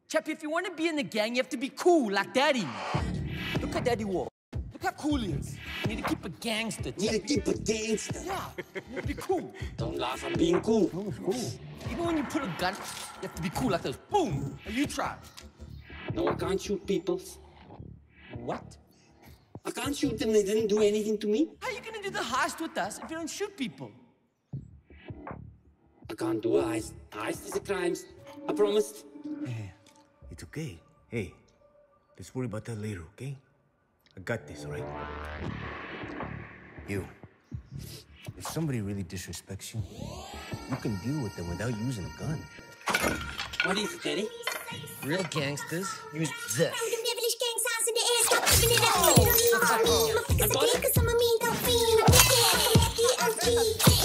Chappie, if you want to be in the gang, you have to be cool like Daddy. Look at Daddy walk. Look how cool he is. You need to keep a gangster, Chappie. You need to keep a gangster. Yeah, you need to be cool. Don't laugh, I'm being cool. Oh, it's cool. Even when you pull a gun, you have to be cool like this. Boom! Now you try. No, I can't shoot people. What? I can't shoot them, they didn't do anything to me. How are you gonna do the heist with us if you don't shoot people? I can't do a heist. Heist is a crime. I promised. Hey, it's okay. Hey, let's worry about that later, okay? I got this, all right? You. If somebody really disrespects you, you can deal with them without using a gun. What is it, Daddy? Real gangsters use this. I got it.